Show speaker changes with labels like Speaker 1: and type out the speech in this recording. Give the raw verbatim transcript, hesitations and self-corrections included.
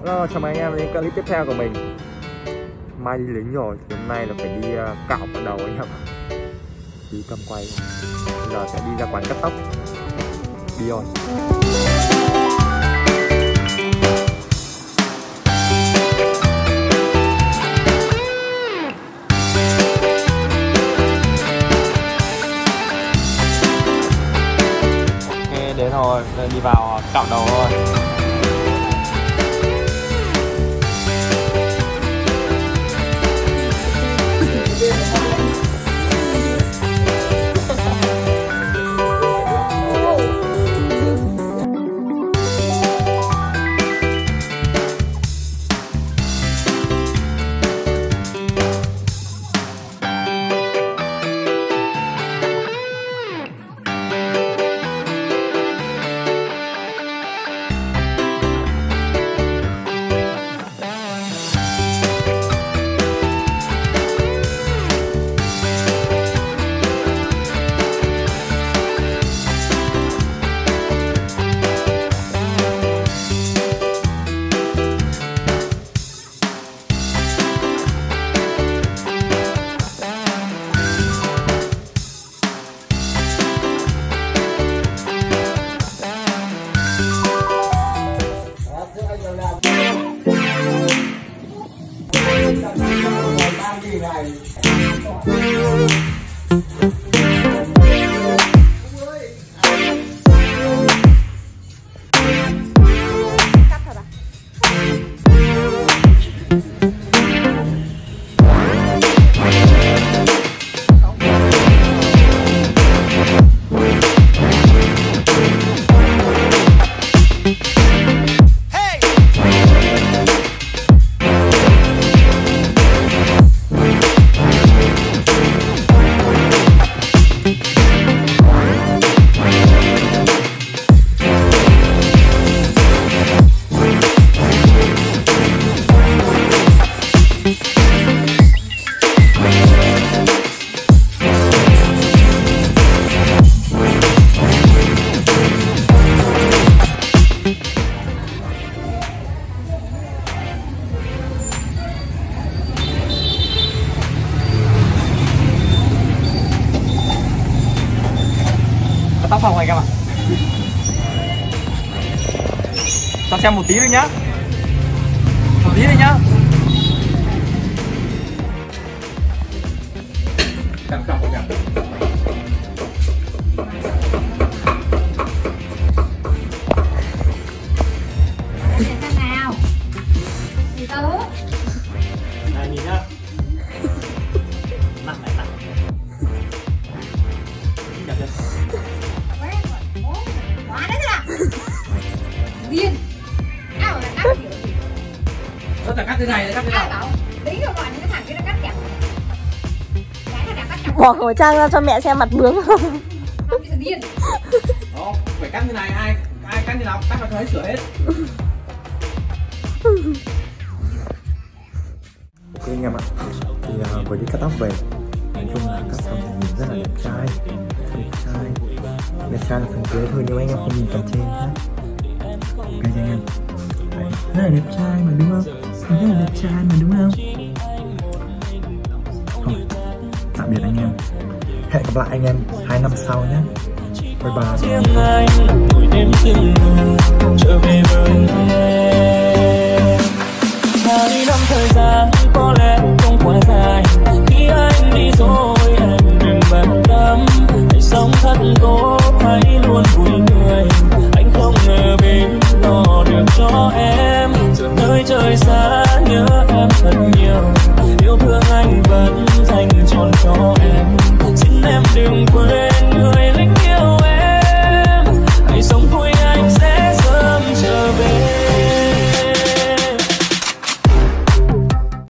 Speaker 1: Hello, chào mừng anh em đến clip tiếp theo của mình. Mai đi lính rồi, thì hôm nay là phải đi uh, cạo vào đầu anh em. Đi cầm quay. Bây giờ sẽ đi ra quán cắt tóc. Đi rồi. Ok, đến rồi, giờ đi vào cạo đầu thôi. Tóc phòng anh em ạ. Cho xem một tí thôi nhá. Một tí thôi nhá. Cạo cọc anh em.
Speaker 2: Xem nào. Từ từ.
Speaker 1: Này nhìn nhá. Nặng này nặng. Đẹp chưa?
Speaker 2: Quá đấy à? Điên. Ai bảo là cắt kiểu gì?
Speaker 1: Sao chả cắt thế này, cắt thế nào?
Speaker 2: Ai bảo tính rồi gọi những cái thằng kia nó cắt chặt. Cái thằng nào cắt chặt.
Speaker 3: Bỏ khẩu trang ra cho mẹ xem mặt bướm không?
Speaker 2: Không, cái điên.
Speaker 1: Đó, phải cắt như này, ai ai cắt như nào, cắt là thấy sửa hết. Ok anh em ạ, thì uh, vừa đi cắt tóc về, nói chung là cắt xong thì nhìn rất là đẹp trai, đẹp trai, đẹp trai là phần dưới thôi, nhưng anh em không nhìn phần trên nhá. Ok anh em, đấy, rất là đẹp trai mà đúng không? Rất là đẹp trai mà đúng không? Thôi, tạm biệt anh em, hẹn gặp lại anh em hai năm sau nhé. Bye bye. Trở về với em.
Speaker 4: Hai năm thời gian có lẽ không quá dài. Khi anh đi rồi em đừng bận tâm. Hãy sống thật tốt, hãy luôn vui cười. Anh không ngờ bên lo được cho em. Giờ nơi trời xa